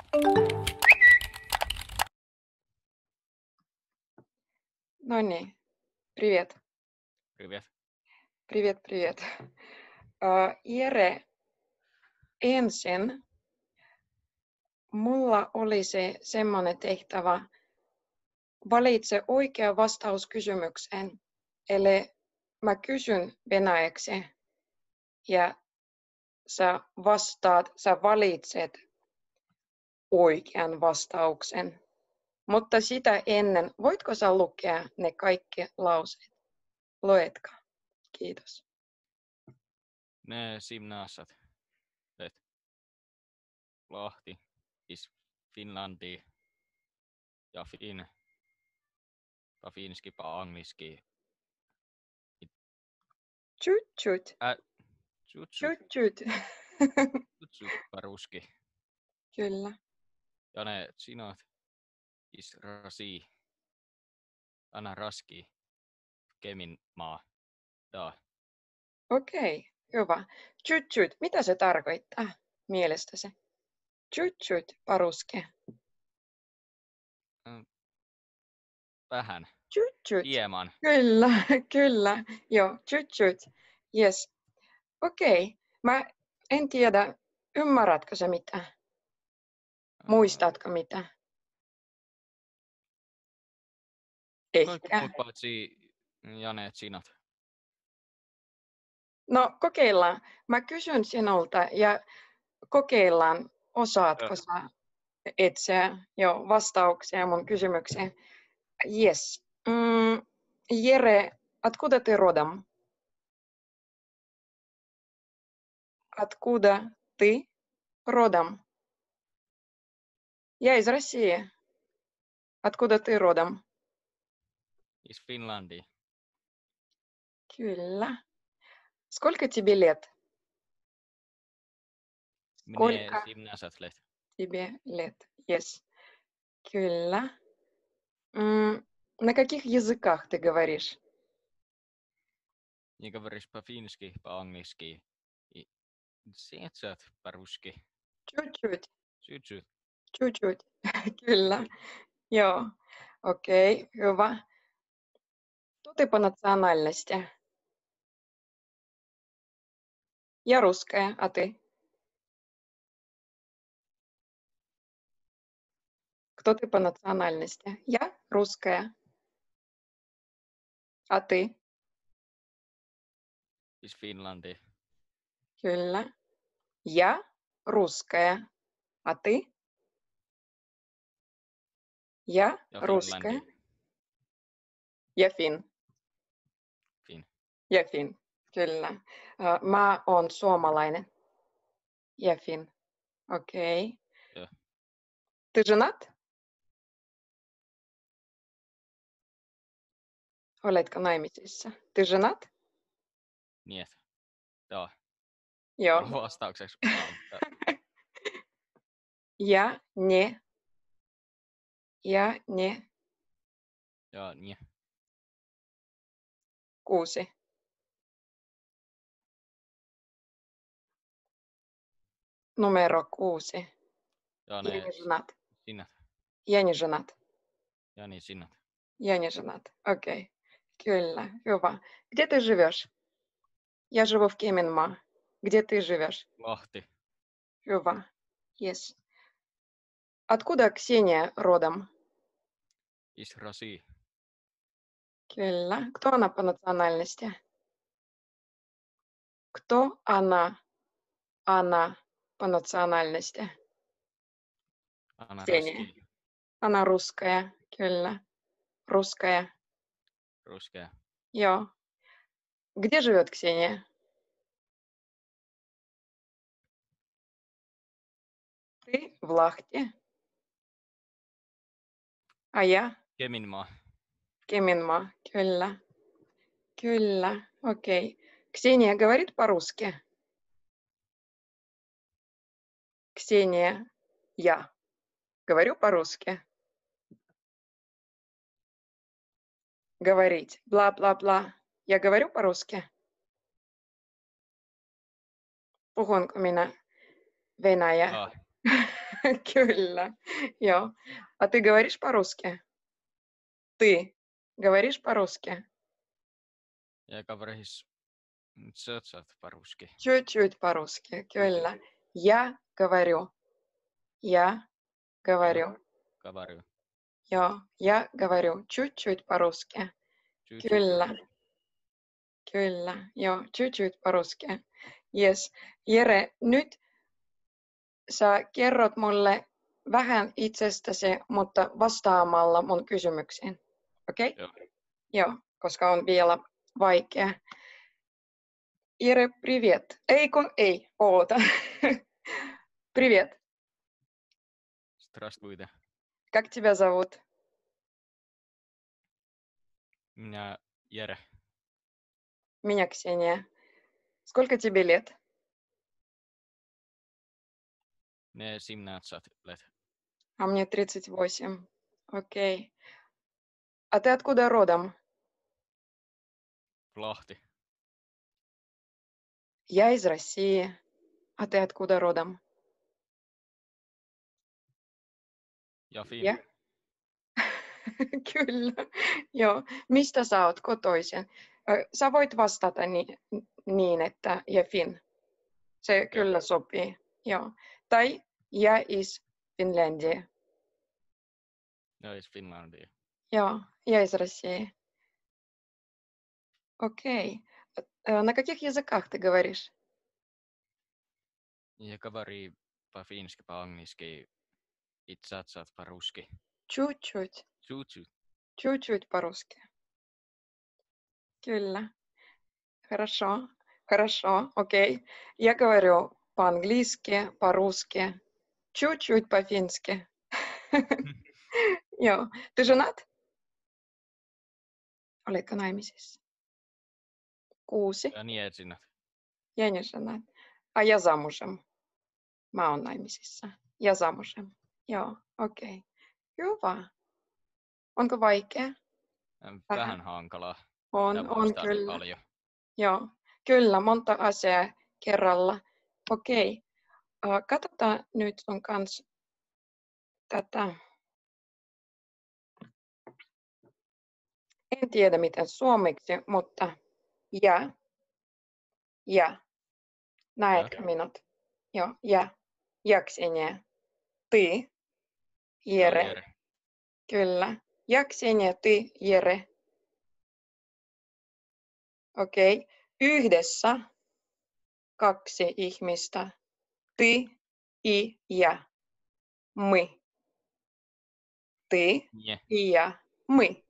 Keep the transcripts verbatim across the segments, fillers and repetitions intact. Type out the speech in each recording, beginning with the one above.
No niin, привет. Привет. Привет, привет. Äh, Jere, ensin mulla olisi semmoinen tehtävä, valitse oikea vastaus kysymykseen. Eli mä kysyn venäjäksi ja sä vastaat, sä valitset oikean vastauksen. Mutta sitä ennen, voitko sä lukea ne kaikki lauseet? Luetko? Kiitos. Ne simnaasat. Et Lahti is Finlandi ja Fin. Pa finski pa angliski. Чуть-чуть. Ä, Чуть-чуть. Чуть-чуть. Чуть-чуть pa ruski. Kyllä. Ja ne sinot is rasi. Anna raski. Kemin maa. Da. Okei, hyvä. Чуть-чуть. Mitä se tarkoittaa mielestäsi? Чуть-чуть по-русски. Vähän. Чуть-чуть. Hieman. Kyllä, kyllä. Joo, чуть-чуть. Yes. Okei. Mä en tiedä, ymmärrätkö se mitä? Muistatko mitä? Kaikki Ehkä. muut paitsi Jane et sinat. No, kokeillaan. Mä kysyn sinulta ja kokeillaan, osaatko sä etsiä jo vastauksia mun kysymykseen. Yes. Mm, Jere, откуда ты родом? Откуда ты родом? Я из России. Откуда ты родом? Is Finlandi. Kyllä. Сколько тебе лет? Mine Сколько simnaasat let. тебе лет? Yes. Kyllä. М, На каких языках ты говоришь? Niin говоришь pa finski, pa angliski. I sietsät pa ruski. Чуть-чуть. Чуть-чуть. Чуть-чуть. Kyllä. Joo. Окей, hyvä. Кто ты по национальности? Я русская, а ты? Кто ты по национальности? Я русская. А ты? Is Finlandi. Kyllä. Я русская. А ты? Я Ja русская. Finlandi. Я фин. Fin. Я фин. Kyllä. Ö, Mä oon suomalainen. Я фин. Окей. Joo. Ты женат? Oletko naimisissa? Ты женат? Niet. Joo. Joo. On vastaukseksi vaan. Я не. Я не. Joo, nie. Kuusi. Numero kuusi. Joo, Я ne не женат. sinat. Я не женат. Ja niin sinat. Я не женат. Окей. Kyllä. Hyvä. Где ты живешь? Я живу в Кеменма. Где ты живешь? Lahti. Hyvä. Yes. Откуда Ксения родом? Is rasi. Kyllä. Кто она по национальности? Кто она? Она по национальности. Anna Ксения. raski. Она русская. Kyllä. Русская. Ruskea. Joo. Где живет Ксения? Ты в Лахте. А я Keminmaa. в Кеменма. Kyllä. Kyllä. Окей. Ксения говорит по-русски? Ксения, я говорю по-русски. Говорить. Бла-бла-бла. Я говорю по-русски? Puhunko minä venäjää? Ah. Kyllä. Joo. А ты говоришь по-русски? Ты говоришь по-русски? Я говоришь чуть-чуть по-русски. Чуть-чуть по-русски. Чуть-чуть. Kyllä. Я говорю. Я говорю. Говорю. Joo. Я говорю чуть-чуть по-русски. Чуть-чуть Kyllä. по-русски. Kyllä. Joo. Чуть-чуть по-русски. Yes. Jere, nyt sä kerrot mulle vähän itsestäsi, mutta vastaamalla mun kysymyksiin. Okei? Okay? Joo. Joo, koska on vielä vaikea. Jere, привет. Ei kun ei, oota. Привет. Здравствуйте. Как тебя зовут? Меня Jere. Меня Ксения. Сколько тебе лет? Мне семнадцать лет. А мне тридцать восемь. Окей. А ты откуда родом? Lahti. Я из России. А ты откуда родом? Ja Finn. Ja? Kyllä. Joo. Mistä sä oot kotoisin? Ö, Sä voit vastata ni- niin, että ja Finn. Se Okei. kyllä sopii. Joo. Tai ja is Finlandia. Jag är i Finlandia. Joo. Я из России. Окей. Э, На каких языках ты говоришь? Я говорю по-фински, по-английски и чуть-чуть по-русски. Чуть-чуть. Чуть-чуть. Чуть-чуть по-русски. Kyllä. Хорошо. Хорошо. Окей. Я говорю по-английски, по-русски, чуть-чуть по-фински. Joo. Ты женат? Oletko naimisissa? Kuusi. Ja niin etsinnät. Я не женат. А я замужем. Mä oon naimisissa. Ja замужем. Joo, okei. Okay. Hyvä. Onko vaikea? Vähän, Vähän. Vähän hankalaa. On, Pitää on muistaa niin kyllä. paljon. Joo, kyllä. Monta asiaa kerralla. Okei. Okay. Uh, katsotaan nyt sun kanssa tätä. En tiedä miten suomeksi, mutta ja. Ja. Näetkö minut? Joo, ja. Ja Ksenia. Ty. Jere. Joo, Jere. Kyllä. Ja Ksenia, ty, Jere. Okei. Okay. Yhdessä kaksi ihmistä. Ty, i, ja. My. Ty, Nye. i, ja. My.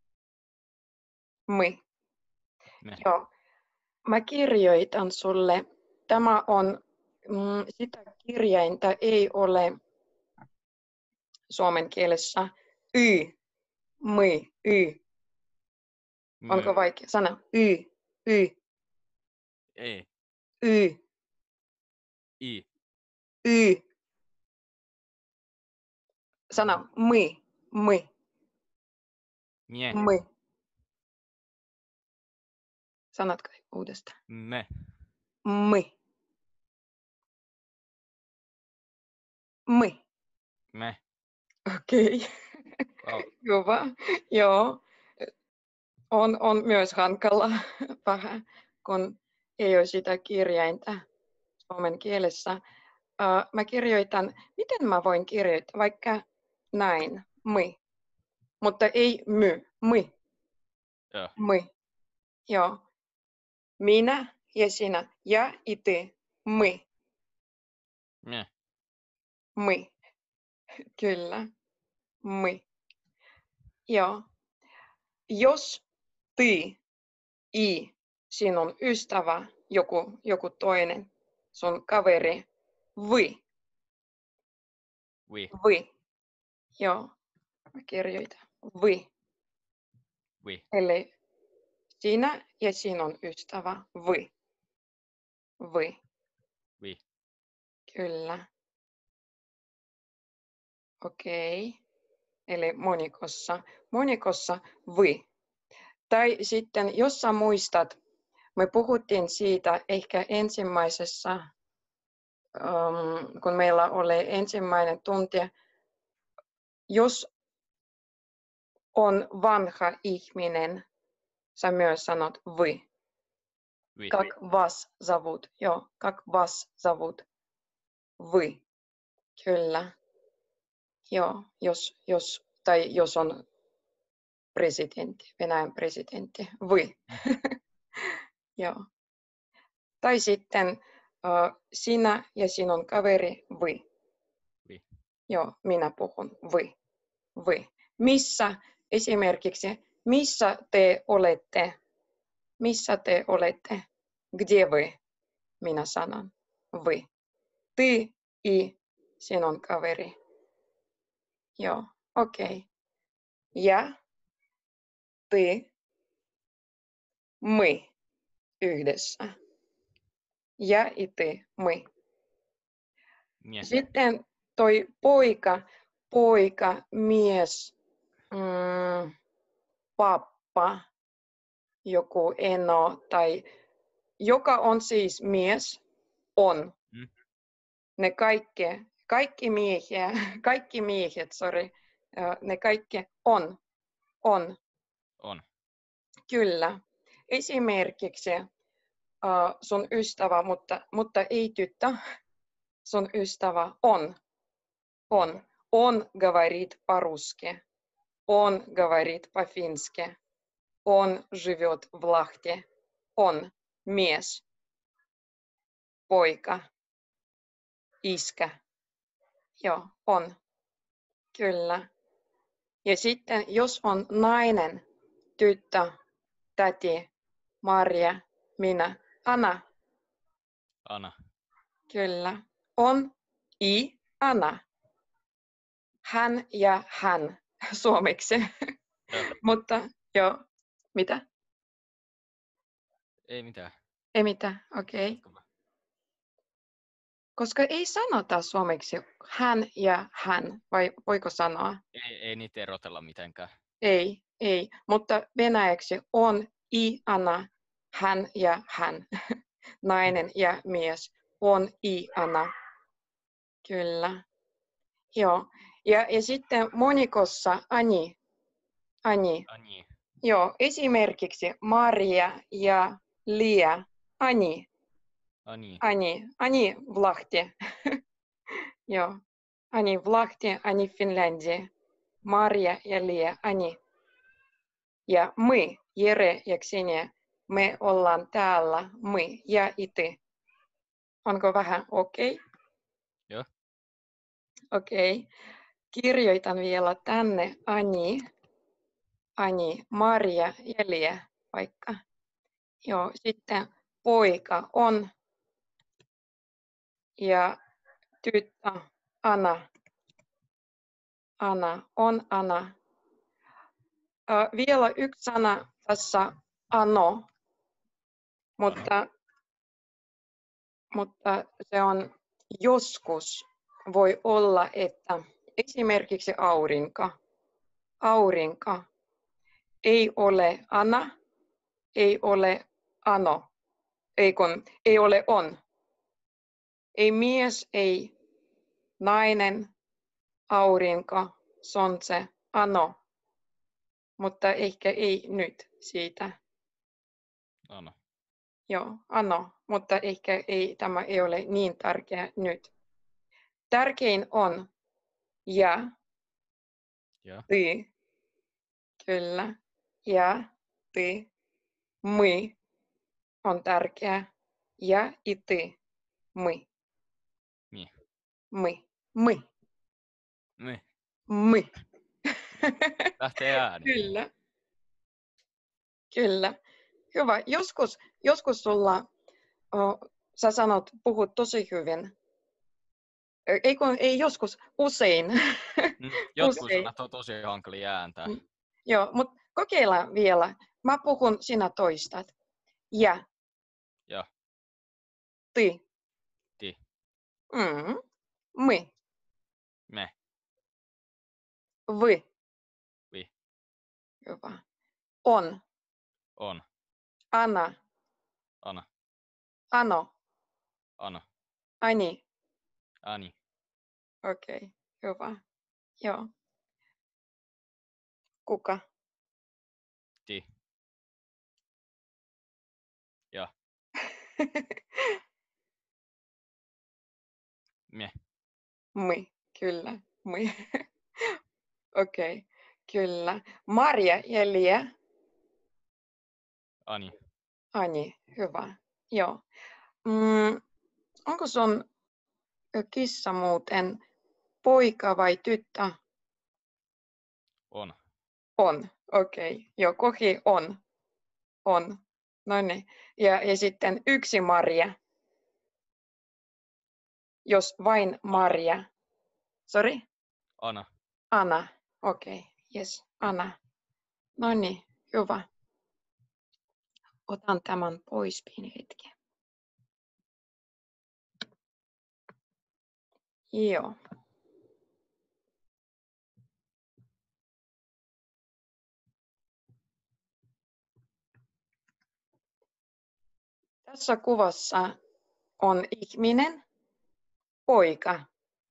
My. Me. Joo. Mä kirjoitan sulle. Tämä on, mm, sitä kirjainta ei ole suomen kielessä. Y. My. Y. Mö. Onko vaikea sana? Y. Y. Ei. Y. I. Y. Sana my. My. Nye. My. Sanotko uudestaan? Me. My. My. Me. Okei. Wow. Hyvä. Joo. On, on myös hankala vähän, kun ei ole sitä kirjainta suomen kielessä. Uh, mä kirjoitan, miten mä voin kirjoittaa, vaikka näin, my, mutta ei my, my, Joo. my. Joo. Minä ja sinä, ja itse, my, Me. my. Kyllä, my. Joo. Jos ty, i, sinun ystävä, joku, joku toinen, sun kaveri, vi, Vi. vi. Joo, mä kirjoitan, vi. Vi. Eli sinä ja sinun ystävä, vi. Vi. Vi. Kyllä. Okei. Eli monikossa. Monikossa vi. Tai sitten, jos sä muistat, me puhuttiin siitä ehkä ensimmäisessä um, kun meillä oli ensimmäinen tunti, jos on vanha ihminen, sä myös sanot вы. Vi. Как вас зовут? Joo, как вас зовут? Вы. Kyllä. Joo, jos, jos, tai jos on presidentti, Venäjän presidentti, вы. Joo. Tai sitten uh, sinä ja sinun kaveri, вы. Vi. Joo, minä puhun, вы. Вы. Missä, esimerkiksi, missä te olette? Missä te olette? Где вы? Minä sanon, вы. Ты и sinun kaveri. Joo, okei. Okay. Ja ты, мы yhdessä. Ja и ты, мы. Mie. Sitten toi poika, poika, mies, mm, pappa, joku eno tai joka on siis mies, on. Mm. Ne kaikki, kaikki miehiä, kaikki miehet, sorry, ne kaikki on, on. On. Kyllä. Esimerkiksi uh, sun ystävä, mutta, mutta ei tyttö, sun ystävä on, on. Он говорит по-русски, он говорит по-фински, он живет в Лахте, on, mies, poika, iskä. Joo, on. Kyllä. Ja sitten jos on nainen, tyttö, täti, Marja, minä, Anna. Ana. Kyllä. On, i, Anna. Hän ja hän suomeksi. Mutta joo, mitä? Ei mitään. Ei mitään, okei. Okay. Koska ei sanota suomeksi hän ja hän, vai voiko sanoa? Ei, ei niitä erotella mitenkään. Ei, ei. Mutta venäjäksi on i, Anna, hän ja hän. Nainen ja mies. On i, Anna. Kyllä. Joo. Ja, ja sitten monikossa Ani. Ani. Ani. Joo, esimerkiksi Maria ja Lia. Ani. Ani. Ani. Ani в Лахте. Joo. Ani в Лахте, Ani Finlandia. Maria ja Lia. Ani. Ja мы, Jere ja Ksenia, me ollaan täällä. Мы ja ity. Onko vähän okei? Okay? Joo. Okei. Okay. Kirjoitan vielä tänne Ani. Ani, Maria ja Lia, vaikka. Joo, sitten poika on ja tyttö Anna. Anna on Anna. Äh, vielä yksi sana tässä ano, mutta, mutta se on joskus voi olla, että esimerkiksi aurinko. Aurinko ei ole Anna, ei ole ano, ei, kun, ei ole on. Ei mies, ei nainen, aurinko, on se ano, mutta ehkä ei nyt siitä. Ano. Joo, ano, mutta ehkä ei, tämä ei ole niin tärkeä nyt. Tärkein on ja, Ja. ty, kyllä, ja, ty, мы on tärkeä, ja, ity, мы. Mi. Мы, мы, Mi. мы. Lähtee ääni. Kyllä. Kyllä. Hyvä. Joskus, joskus sulla, oh, sä sanot, puhut tosi hyvin. Ei, kun, ei joskus, usein. Mm, jotkut usein. sanat on tosi hankalia ääntää. Mm. Joo, mutta kokeillaan vielä. Mä puhun, sinä toistat. Ja. Ja. Ty. Ti. Mm. Мы. Me. Вы. Vi. Hyvä. On. On. Anna. Ana. Ano. Ana. Ani. Ani. Okei, okay, hyvä. Joo. Kuka? Ti. Ja. Mie. Mi, kyllä. Mi. Okei, okay, kyllä. Marja ja Lia. Ani. Ani, hyvä. Joo. Mm, onko sun kissa muuten poika vai tyttö? On. On, okei. Okay. Joo, kohi on. On. No niin. Ja, ja sitten yksi Marja. Jos vain Marja. Sorry? Ana. Anna. Okei, okay. Yes, Anna. No niin, hyvä. Otan tämän pois pieni hetki. Joo. Tässä kuvassa on ihminen, poika.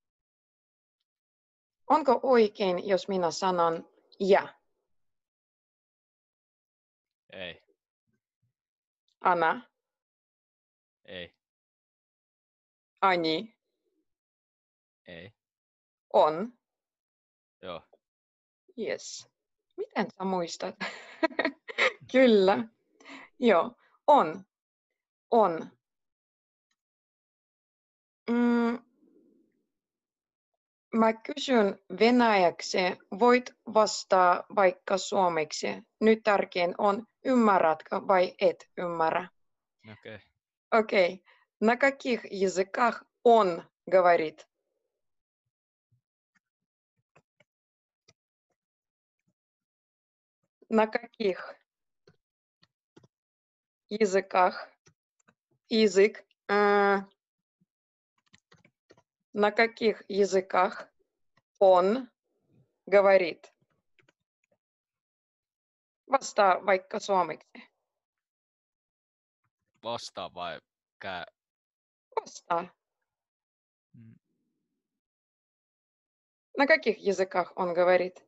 Onko oikein, jos minä sanon ja? Ei. Anna. Ei. Ani. Ei. On. Joo. Yes. Miten sä muistat? Kyllä. Joo. On. On. Mm, mä kysyn venäjäksi. Voit vastaa vaikka suomeksi. Nyt tärkein on, ymmärrätkö vai et ymmärrä? Okei. Okay. Окей. Okay. На каких языках он говорит? На каких языках? Язык. Э, на каких языках он говорит? Vastaa vaikka suomeksi. Vastaa vai kää? Vastaa. Mm. На каких языках он говорит?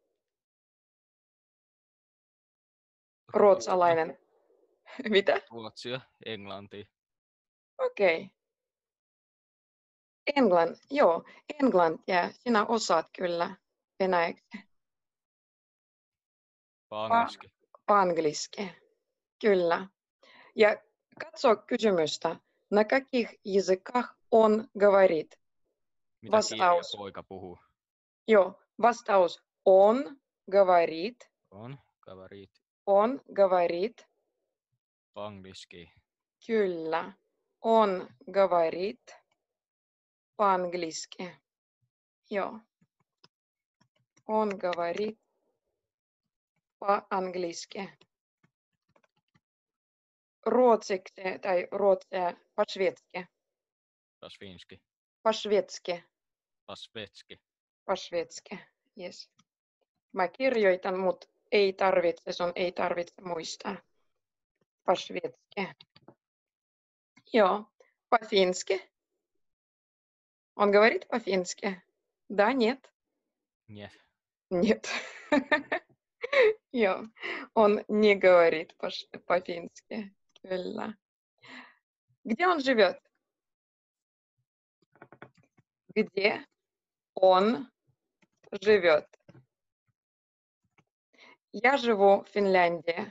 Ruotsalainen. Mitä? Ruotsia, englantia. Okei. Okay. Englann, joo, englantia. Sinä osaat kyllä venäjäksi. Angliski. Angliski. Kyllä. Ja katso kysymystä. На каких языках он говорит? Mitä Vastaus. kieliä poika puhuu? Joo, vastaus. Он говорит. On. Говорит. Он говорит. Angliski. Kyllä. Он говорит по-английски. Joo. Он говорит по-английски. Ruotsiksi tai ruotsia по-шведски. Pasvinski. Po-шведски. Pasvetski. Po-шведски. Yes. Mä kirjoitan, mutta ei tarvitse, sun ei tarvitse muistaa. Po-шведски. Joo. По-фински. Он говорит по-фински? Да, нет? Нет. Нет. Joo. Он не говорит по-фински. Kyllä. Где он живет? Где он живет? Я живу в Финляндии.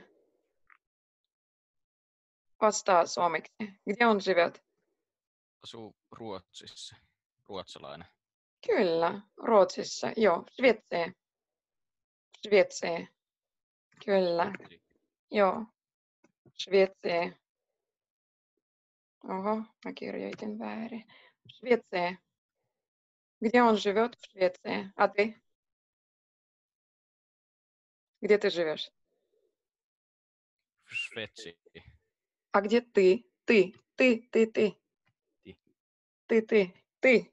Vastaa suomeksi. Где он живет? Asuu Ruotsissa. Ruotsalainen. Kyllä, Ruotsissa. Joo, Sveitsi. Sveitsi. Kyllä. Joo, Sveitsi. Oho, mä kirjoitin väärin. Sveitsi. Где он живет в Швеции? А ты? Где ты живешь? В Швеции. А где ты? Ты, ты, ты, ты. Ти. Ты, ты, ты.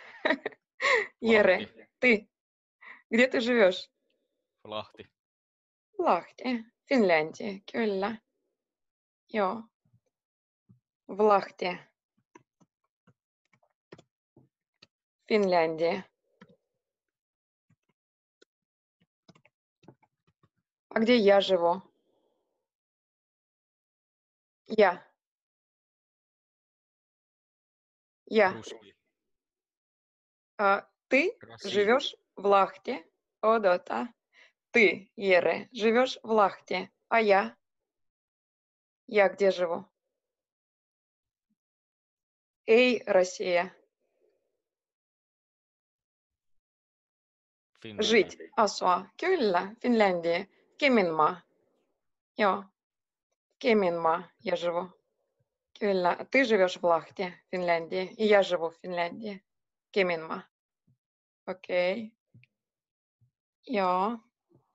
Ере, ты. Где ты живешь? Lahti. Lahti, Finlandia, kyllä. Joo. В Lahti. Финляндия. А где я живу? Я. Я. Ruski. А ты Россия. живешь в Лахте? Одота. Ты, Ере, живешь в Лахте. А я? Я где живу? Эй, Россия. Finlandia. Жить. Asua. Kyllä, Финляндия. Кеменма. Joo. Кеменма я живу. Kyllä. Ты живешь в Лахте, Финляндии. И я живу в Финляндии. Кеменма. Окей. Joo.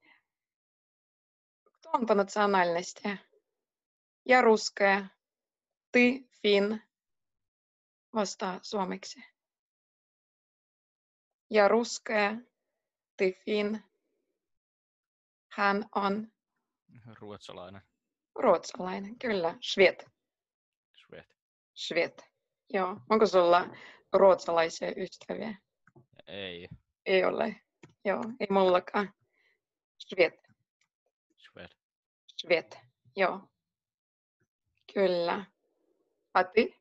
Кто он по национальности? Я русская. Ты фин. Vastaa suomeksi. Я русская. Ты фин. Hän on Ruotsalainen. ruotsalainen. Kyllä. Shvet. Shvet. Shvet. Joo. Onko sulla ruotsalaisia ystäviä? Ei. Ei ole. Joo. Ei mullakaan. Shvet. Shvet. Shvet. Joo. Kyllä. A ty?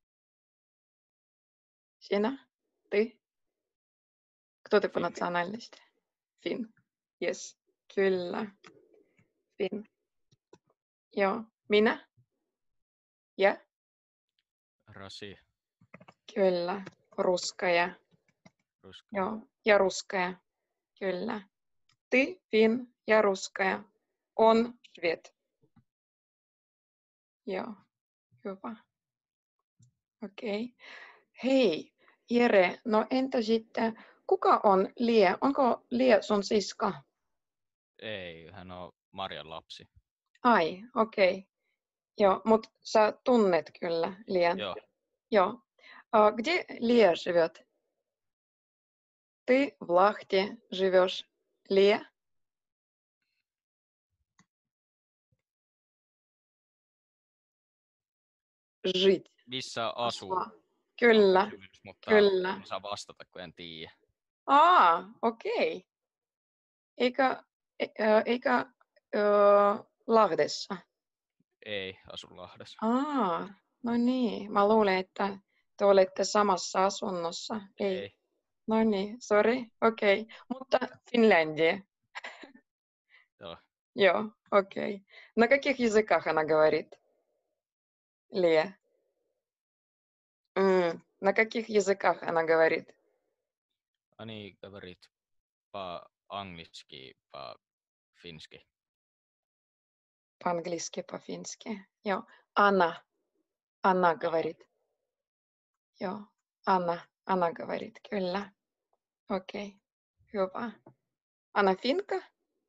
Sinä? Ty? Кто ты по Finn. национальности? Фин. Yes. Kyllä. Фин. Joo. Minä? Ja? Rasi. Kyllä. Ruskaya. Ruska. Joo. Ja ruskaya. Kyllä. Ty, fin ja ruskaya. On shvet. Joo. Hyvä. Okei. Okay. Hei, Jere, no entä sitten, kuka on Lie? Onko Lie sun sisko? Ei, hän on Marjan lapsi. Ai, okei. Okay. Joo, mutta sä tunnet kyllä Lien. Joo. Joo. А где Лия живет? Ты в Лахте живешь. Лия? Жить. Missä asuu? Asua. Kyllä, on kysymys, mutta kyllä. en saa vastata, kun en tiedä. Aa, okei. Okay. Eikä, e, eikä ö, Lahdessa? Ei, asu Lahdessa. Aa, no niin. Mä luulen, että te olette samassa asunnossa. Ei. Ei. No niin, sorry. Okei. Okay. Mutta Финляндия. Joo. Joo, окей. Okay. На каких языках она говорит? Лия. М, на каких языках она говорит? Они говорит по-английски, по-фински. По-английски, по-фински. Joo. Она. Она говорит. Joo. Anna. Anna говорит. Kyllä. Okei. Okay. Hyvä. Anna finka?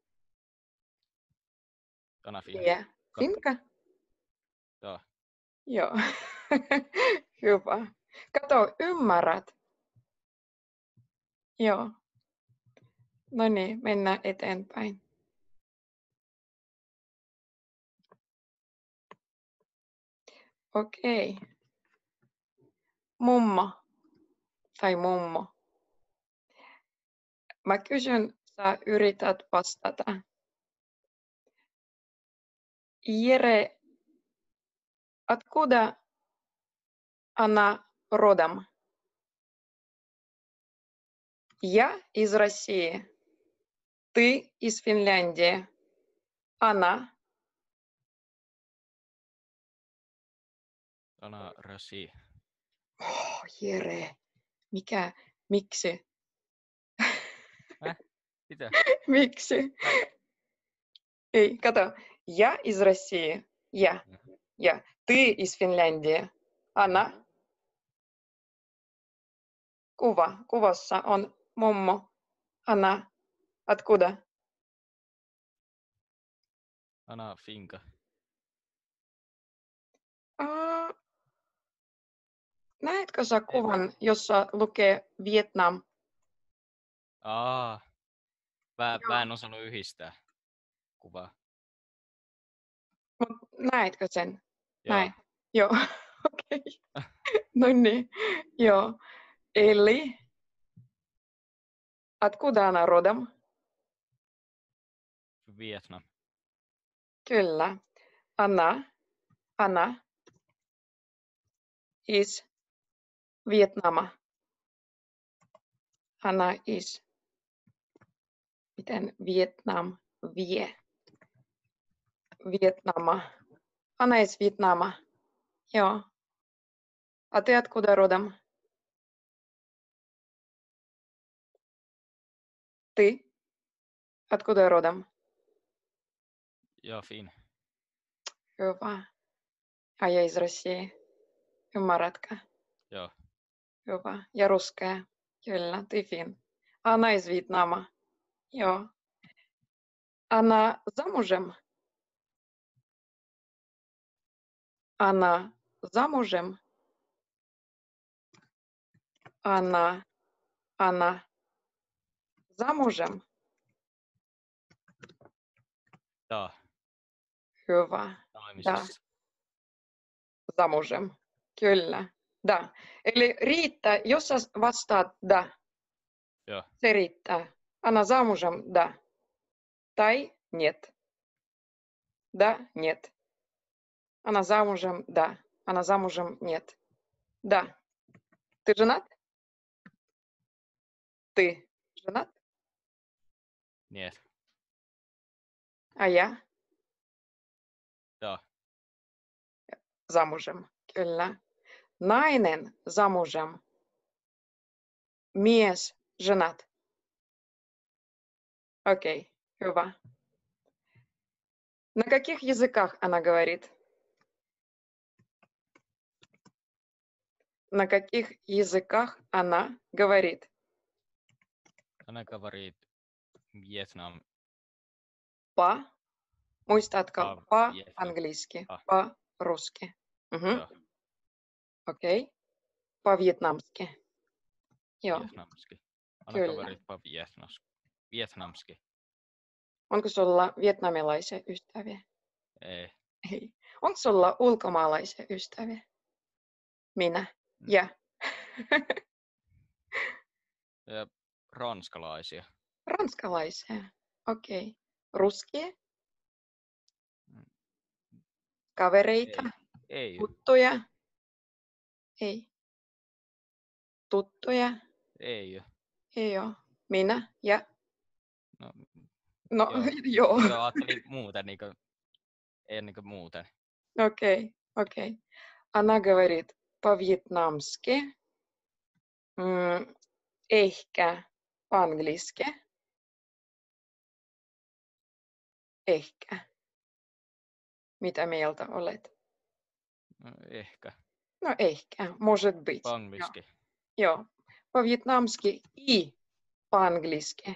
Ana fin. Lia. Finka? Joo. Joo. Hyvä. Kato, ymmärrät. Joo. No niin, mennään eteenpäin. Okei. Mummo tai mummo. Mä kysyn, sä yrität vastata. Jere, откуда она родом? Я из России. Ты из Финляндии. Она. Ana rasi. Oh, Jere. Mikä? Miksi? Äh? Mitä? Miksi? Ei, kato. Я из России. Я. Я. Ты из Финляндии. Она. Kuva. Kuvassa on mummo. Ana. Откуда? Ana finka. Uh, näetkö sä kuvan, jossa lukee Vietnam? Aa. Mä, mä en osannut yhdistää kuvaa. Mut näetkö sen? Joo. Näin. Joo. Okei. Okay. No niin. Joo. Eli Откуда она родом? Vietnam. Kyllä. Она, она из Vietnama. Она из, miten Vietnam, vie, Vietnama. Она из Вьетнама. Joo. А ты откуда родом? Ты откуда родом? Ja Finn. Hyvä. А я из России. Ymmärrätkö? Joo. Hyvä. Ja ruskea. Kyllä, ты фин. Она из Вьетнама. Joo. Она замужем? Она замужем? Она, она замужем? Da. Hyvä. Da. Naimisissa. Замужем. Kyllä. Da. Eli riittää, jos sä vastaat da, Joo. se riittää. Она замужем? Да. Tai нет. Да, нет. Она замужем? Да. Она замужем? Нет. Да. Ты женат? Ты женат? Niet. А я Da. замужем. Kyllä. Nainen замужем. Mies женат. Окей, hyvä. На каких языках она говорит? На каких языках она говорит? Ana kavarit Vietnam. По. Muistatko? Pa- По Vietnam. английски. Pa. По-русски. Мгм. Joo. Окей. По-вьетнамски. Joo, Vietnamski. Ana Kyllä. kavarit pa Vietnas. Vietnamski. onko sulla vietnamilaisia ystäviä? Ei. Ei. Onko sulla ulkomaalaisia ystäviä? Minä. Mm. Ja. Ja ranskalaisia. Ranskalaisia. Okei. Ruskie? Mm. Kavereita? Ei. Ei. Tuttuja? Ei. Tuttuja? Ei oo. Ei oo. Minä? Ja. No, No, joo. joo. Joo, ajattelin muuten niinku. Ei niinku muuten. Окей, окей. Она говорит по-вьетнамски, м, ehkä по-английски, ehkä. Mitä mieltä olet? No, ehkä. No ehkä, может быть. Pangviski. Joo. По-вьетнамски и по-английски.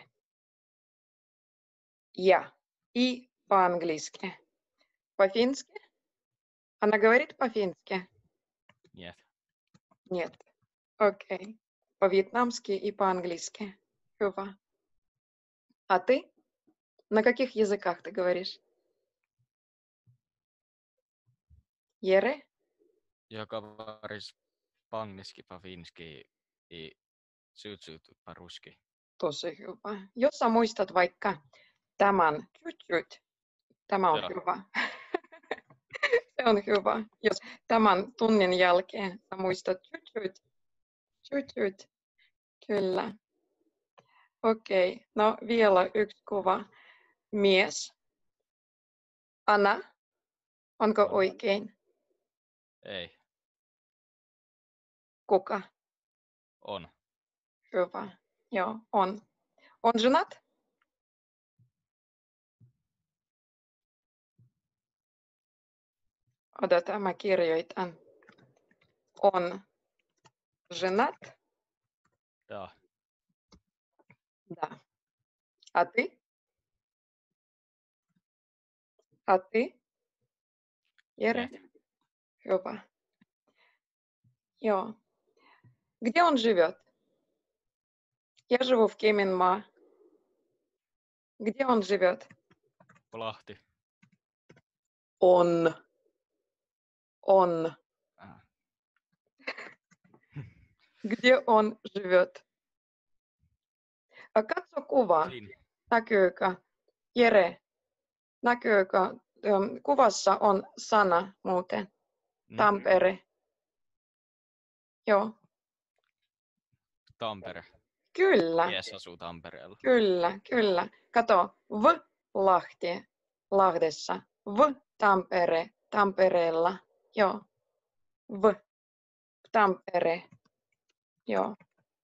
Я. И по-английски. По-фински? Она говорит по-фински? Niet. Нет. Окей. По-вьетнамски и по-английски. Hyvä. А ты? На каких языках ты говоришь? Jere? Ja kavaris pangviski pa finski i syytsyt pa ruski. Tosi hyvä. Jos sä muistat vaikka tämän tjut-tjut, tämä on Joo. hyvä. Se on hyvä. Jos tämän tunnin jälkeen sä muistat tjut-tjut, tjut-tjut. Kyllä. Okei, no vielä yksi kuva. Mies. Ana. Onko On. oikein? Ei. Kuka? On. Hyvä. Joo, on. On женат? Odota, mä kirjoitan. On женат? Da. Да. А ты? А ты? Jere? Niet. Hyvä. Joo. Где он живет? Я живу в Кеменма. Где он живет? Lahti. Он. Он. Ah. Где он живет? Katso kuva. Siin. Näkyykö? Jere, näkyykö? Kuvassa on sana muuten. Mm. Tampere. Joo. Tampere. Kyllä. Mies asuu Tampereella. Kyllä, kyllä. Kato, v Lahti, Lahdessa. V Tampere, Tampereella. Joo. V Tampere. Joo.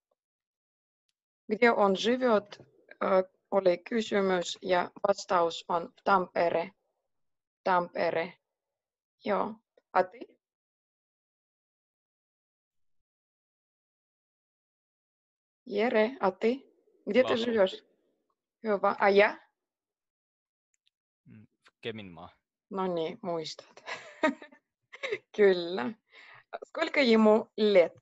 Где он живет, oli kysymys ja vastaus on Tampere. Tampere. Joo. A ty? Jere, a ty? Где ты Lahti. живешь? Hyvä. A ja? Keminmaa. No niin, muistat. Kyllä. Сколько ему лет?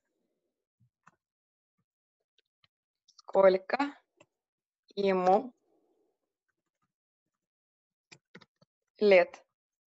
Сколько ему лет?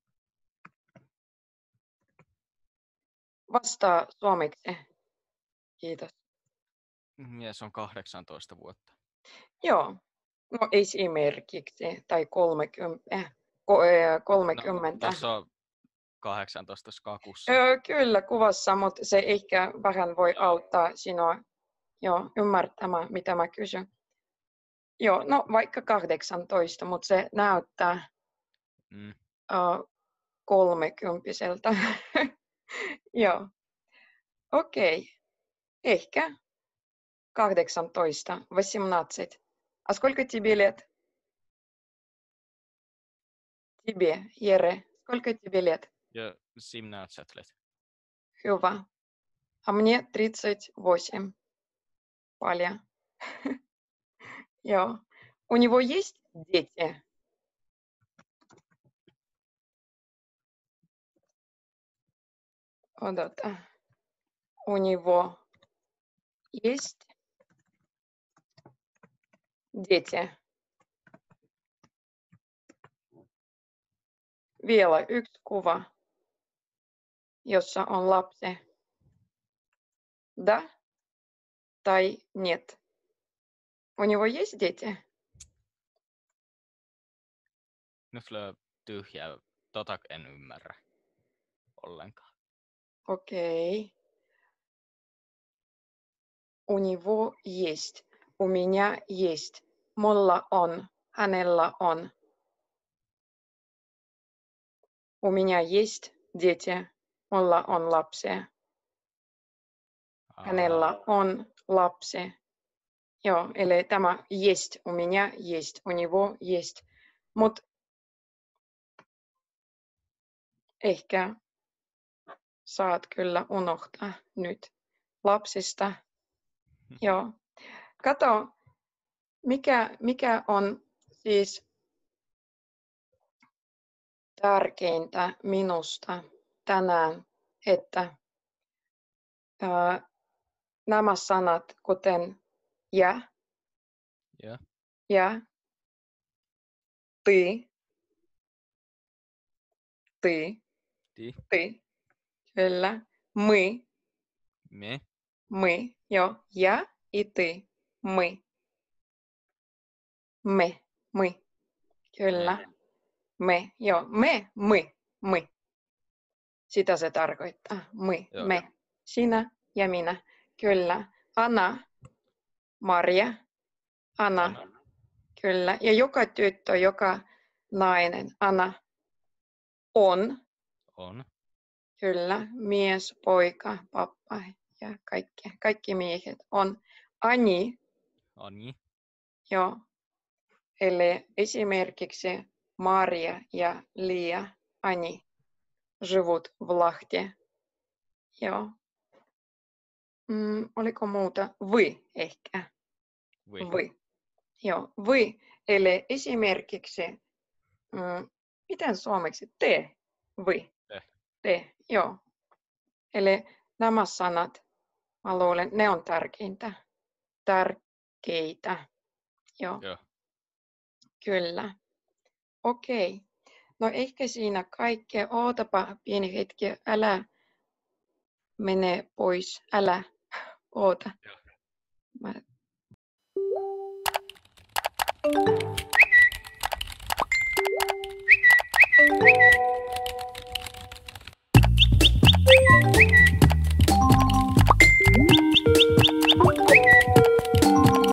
Vastaa suomeksi. Kiitos. Mies on kahdeksantoista vuotta. Joo. No esimerkiksi. Tai kolmekymmentä. kolmekymmentä. No, tuossa on kahdeksantoista kakussa. Öö, kyllä kuvassa, mutta se ehkä vähän voi auttaa sinua joo, ymmärtämään, mitä mä kysyn. Joo, no vaikka kahdeksantoista, mutta se näyttää Mm. uh, kolmekymppiseltä. Joo. Okei. Okay. Ehkä kahdeksantoista, восемнадцать. А сколько тебе лет? Тебе, Jere. Сколько тебе лет? Ja семнадцать лет. Hyvä. А мне тридцать восемь. Валя. Joo. У него есть дети? Odota. У него есть дети? Vielä yksi kuva, jossa on lapsi. Да tai нет? У него есть дети? Nyt löö tyhjää. Tota en ymmärrä ollenkaan. Окей. Okay. У него есть. У меня есть. Mulla on. Hänellä on. У меня есть дети. Mulla on lapsia. Hänellä on lapsi. Joo, eli tämä есть. У меня есть. У него есть. Mut ehkä saat kyllä unohtaa nyt lapsista. Joo. Kato, mikä, mikä on siis tärkeintä minusta tänään, että ää, nämä sanat, kuten ja, Ja. ja, ty, ty, Ti. ty, kyllä, мы, Me. мы, joo, ja и ты, мы, me, мы, kyllä, Me. me, joo, me, мы, мы. Sitä se tarkoittaa, мы, Joo. me, sinä ja minä, kyllä, Anna, Maria, Anna, Anna. kyllä, ja joka tyttö, joka nainen, Anna, on, On. kyllä, mies, poika, pappa ja kaikki, kaikki miehet on, Ani, Ani. joo, eli esimerkiksi Maria ja Lia, Ani, живут в Lahti, joo. Mm, oliko muuta? Вы ehkä. Vi. Вы. Joo, вы. Eli esimerkiksi, mm, miten suomeksi? Te. Вы. Te. Te, joo. Eli nämä sanat, mä luulen, ne on tärkeintä. Tärkeitä. Joo, Joo. kyllä. Okei. No ehkä siinä kaikki. Ootapa pieni hetki. Älä mene pois. Älä. Oota. Joo. Mä